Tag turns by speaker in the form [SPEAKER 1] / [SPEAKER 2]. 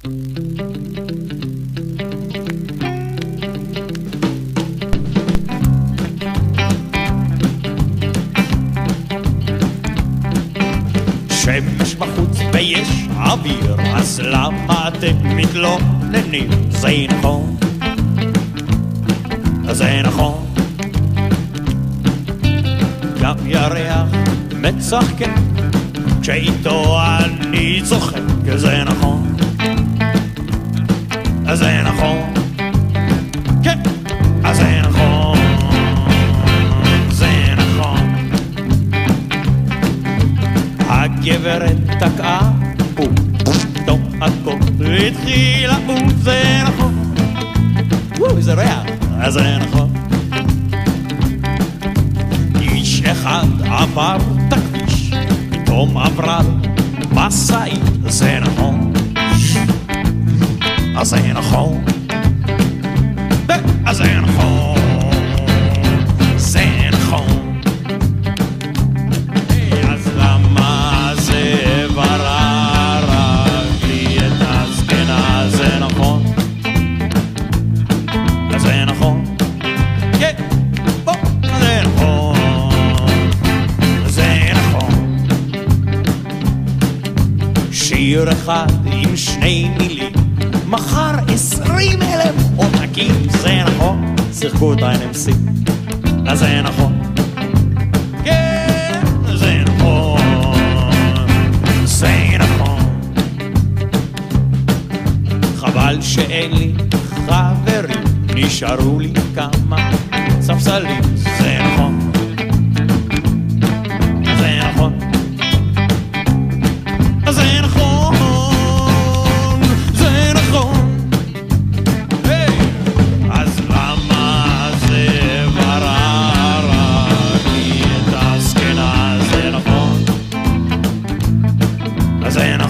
[SPEAKER 1] שמש בחוץ ויש אוויר, אז למה אתם מתלוננים? זה נכון, זה נכון. גם ירח מצחק כשאיתו אני צוחק, זה נכון, זה נכון, כן, זה נכון, זה נכון. הגברת תקעה ופתאום הכל התחיל לעוף, זה נכון, איזה ריח, זה נכון. איש אחד עבר את הכביש, פתאום עברה משאית, זה נכון, זה נכון, זה נכון, זה נכון. אז למה זה ברר רק לי את הזקנה, זה נכון, זה נכון, כן, בוא, זה נכון, זה נכון. שיר אחד עם 2 מילים מחר 20,000 עותקים, זה נכון, שיחקו את ה-NMC, זה נכון, כן, זה נכון, זה נכון. חבל שאין לי חברים, נשארו לי כמה ספסלים, זה נכון, זה נכון, זה נכון, זה נכון. אז למה זה ברר לי את הזקנה, זה נכון, זה נכון.